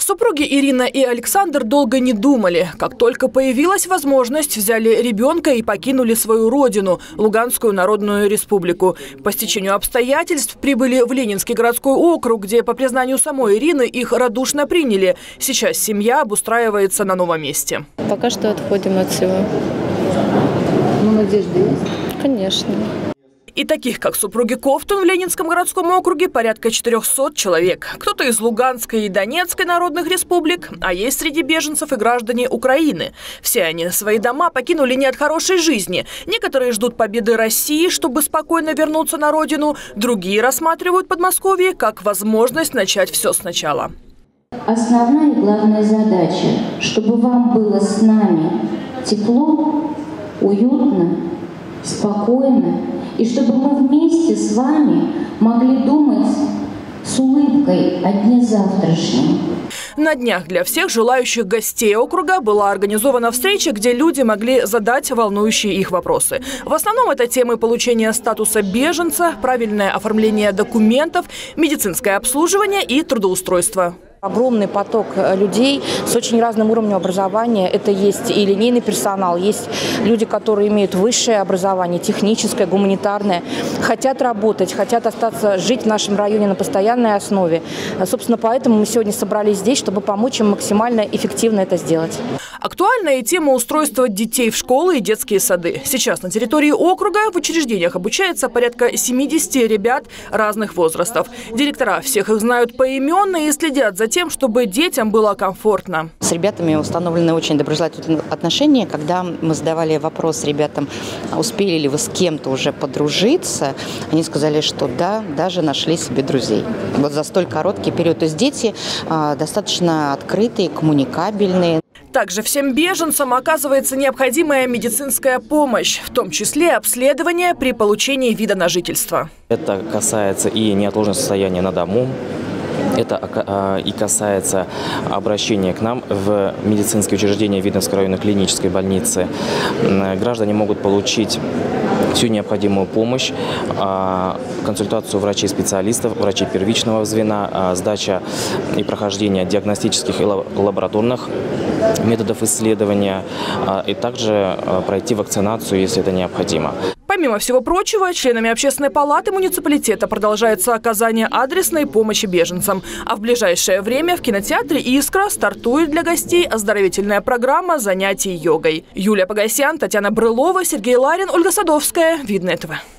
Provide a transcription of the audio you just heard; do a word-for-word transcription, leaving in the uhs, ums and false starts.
Супруги Ирина и Александр долго не думали. Как только появилась возможность, взяли ребенка и покинули свою родину – Луганскую Народную Республику. По стечению обстоятельств прибыли в Ленинский городской округ, где, по признанию самой Ирины, их радушно приняли. Сейчас семья обустраивается на новом месте. Пока что отходим от всего. Ну, надежда есть? Конечно. И таких, как супруги Ковтун в Ленинском городском округе, порядка четырёхсот человек. Кто-то из Луганской и Донецкой народных республик, а есть среди беженцев и граждане Украины. Все они свои дома покинули не от хорошей жизни. Некоторые ждут победы России, чтобы спокойно вернуться на родину. Другие рассматривают Подмосковье как возможность начать все сначала. Основная и главная задача, чтобы вам было с нами тепло, уютно, спокойно. И чтобы мы вместе с вами могли думать с улыбкой о дне завтрашнем. На днях для всех желающих гостей округа была организована встреча, где люди могли задать волнующие их вопросы. В основном это темы получения статуса беженца, правильное оформление документов, медицинское обслуживание и трудоустройство. Огромный поток людей с очень разным уровнем образования. Это есть и линейный персонал, есть люди, которые имеют высшее образование, техническое, гуманитарное, хотят работать, хотят остаться жить в нашем районе на постоянной основе. Собственно, поэтому мы сегодня собрались здесь, чтобы помочь им максимально эффективно это сделать. Актуальна и тема устройства детей в школы и детские сады. Сейчас на территории округа в учреждениях обучается порядка семидесяти ребят разных возрастов. Директора всех их знают поименно и следят за тем, чтобы детям было комфортно. С ребятами установлены очень доброжелательные отношения. Когда мы задавали вопрос ребятам, успели ли вы с кем-то уже подружиться, они сказали, что да, даже нашли себе друзей. Вот за столь короткий период. То есть дети а, достаточно открытые, коммуникабельные. Также всем беженцам оказывается необходимая медицинская помощь, в том числе обследование при получении вида на жительство. Это касается и неотложного состояния на дому. Это и касается обращения к нам в медицинские учреждения Видновской районной клинической больницы. Граждане могут получить всю необходимую помощь, консультацию врачей-специалистов, врачей первичного звена, сдача и прохождение диагностических и лабораторных методов исследования, и также пройти вакцинацию, если это необходимо. Помимо всего прочего, членами общественной палаты муниципалитета продолжается оказание адресной помощи беженцам. А в ближайшее время в кинотеатре «Искра» стартует для гостей оздоровительная программа занятий йогой. Юлия Погосян, Татьяна Брылова, Сергей Ларин, Ольга Садовская. Видное ТВ.